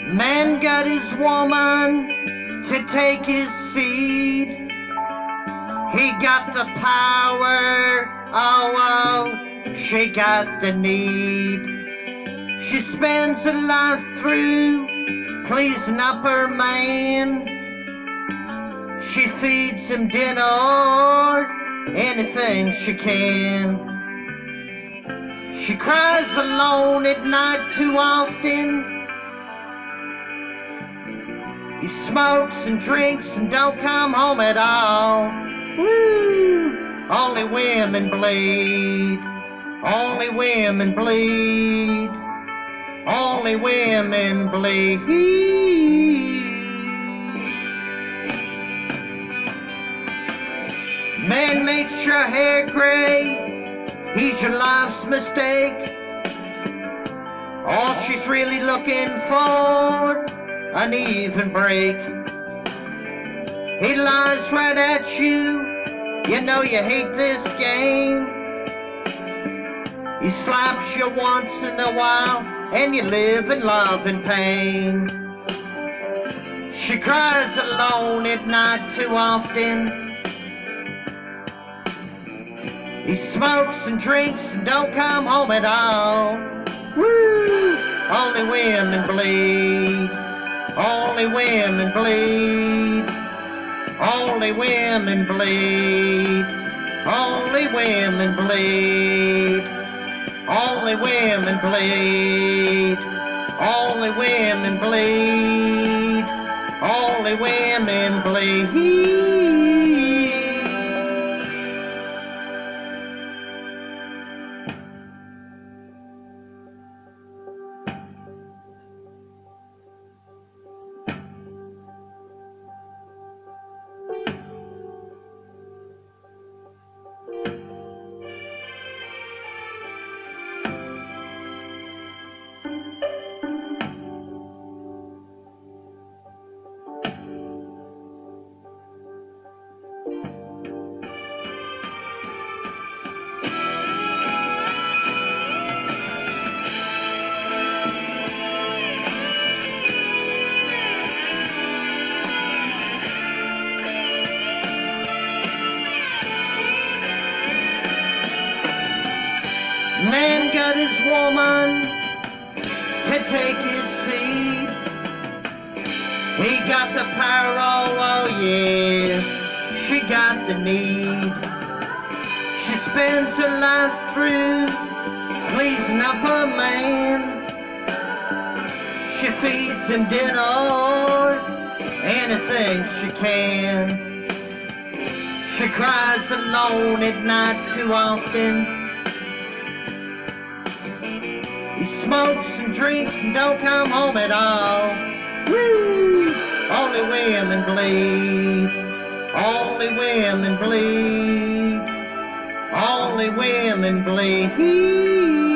Man got his woman to take his seed. He got the power, oh, she got the need. She spends her life through pleasing up her man. She feeds him dinner or anything she can. She cries alone at night too often. He smokes and drinks and don't come home at all. Woo! Only women bleed. Only women bleed. Only women bleed. Man makes your hair gray. He's your life's mistake. All she's really looking for, an even break. He lies right at you. You know you hate this game. He slaps you once in a while, and you live in love and pain. She cries alone at night too often. He smokes and drinks and don't come home at all. Woo! Only women bleed. Only women bleed. Only women bleed. Only women bleed. Only women bleed. Only women bleed. Only women bleed. Man got his woman to take his seed. He got the power, oh yeah, she got the need. She spends her life through pleasing up her man. She feeds him dinner or anything she can. She cries alone at night too often. He smokes and drinks and don't come home at all. Woo! Only women bleed. Only women bleed. Only women bleed.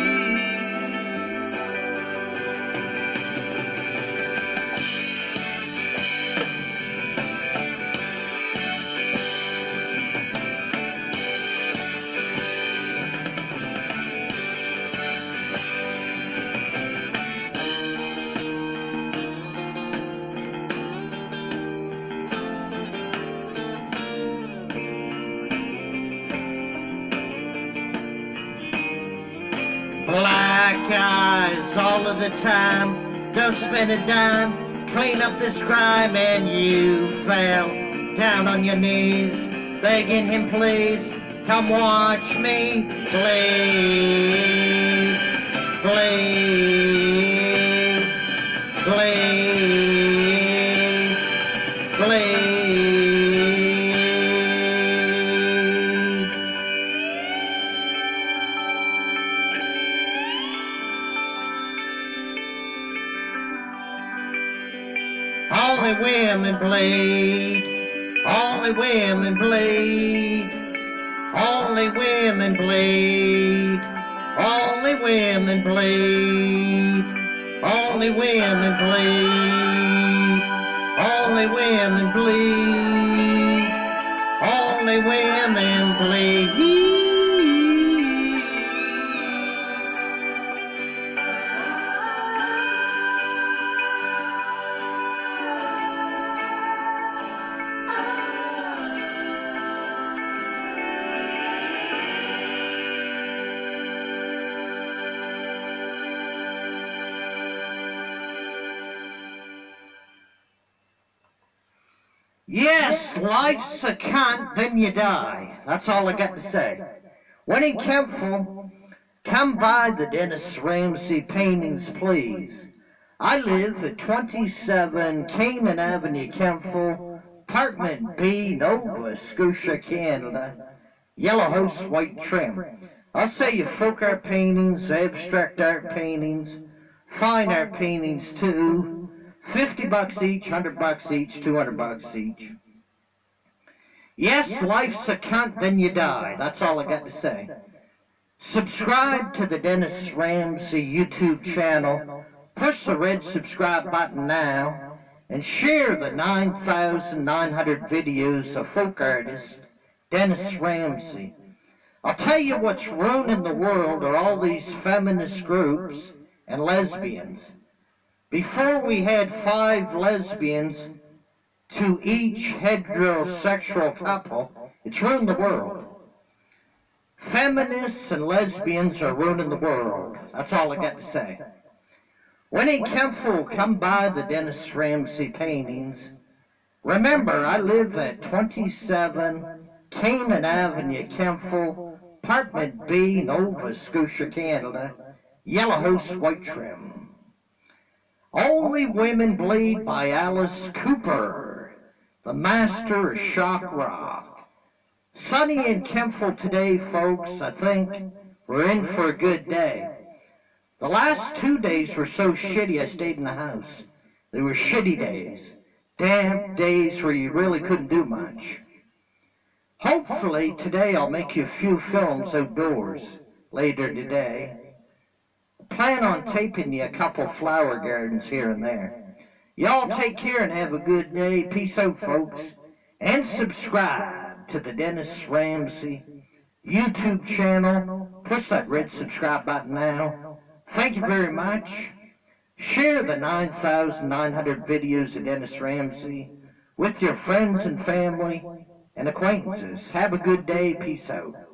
Black eyes all of the time, don't spend a dime, clean up this crime, and you fell down on your knees, begging him please, come watch me bleed, bleed, bleed, bleed. Only women bleed. Only women bleed. Only women bleed. Only women bleed. Only women bleed. Only women bleed. Only women bleed. Yes, life's a cunt, then you die. That's all I got to say. When in Kempville, come by the Dennis Ramsay paintings, please. I live at 27 Cayman Avenue, Kempville, Apartment B, Nova Scotia, Canada. Yellow house, white trim. I'll sell you folk art paintings, abstract art paintings, fine art paintings too. $50 each, $100 each, $200 each. Yes, life's a cunt, then you die. That's all I got to say. Subscribe to the Dennis Ramsay YouTube channel. Push the red subscribe button now. And share the 9,900 videos of folk artist Dennis Ramsay. I'll tell you what's ruining the world are all these feminist groups and lesbians. Before we had 5 lesbians to each heterosexual couple, it's ruined the world. Feminists and lesbians are ruining the world. That's all I got to say. When in Kempville, come by the Dennis Ramsay paintings. Remember, I live at 27 Cayman Avenue, Kempville, Apartment B, Nova Scotia, Canada. Yellow house, white trim. Only Women Bleed by Alice Cooper, the master of shock rock. Sunny in Kempville today, folks. I think we're in for a good day. The last 2 days were so shitty I stayed in the house. They were shitty days. Damp days where you really couldn't do much. Hopefully today I'll make you a few films outdoors later today. I plan on taping you a couple flower gardens here and there. Y'all take care and have a good day. Peace out, folks. And subscribe to the Dennis Ramsay YouTube channel. Push that red subscribe button now. Thank you very much. Share the 9,900 videos of Dennis Ramsay with your friends and family and acquaintances. Have a good day. Peace out.